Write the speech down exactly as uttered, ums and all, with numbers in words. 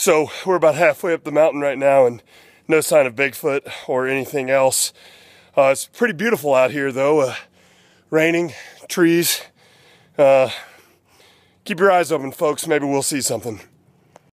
So we're about halfway up the mountain right now and no sign of Bigfoot or anything else. Uh, it's pretty beautiful out here though. Uh, raining, trees. Uh, keep your eyes open, folks. Maybe we'll see something.